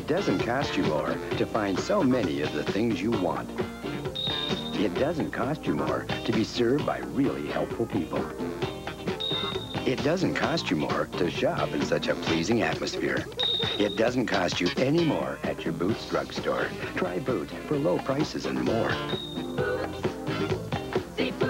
doesn't cost you more to find so many of the things you want. It doesn't cost you more to be served by really helpful people. It doesn't cost you more to shop in such a pleasing atmosphere. It doesn't cost you any more at your Boots drugstore. Try Boots for low prices and more. See Boots.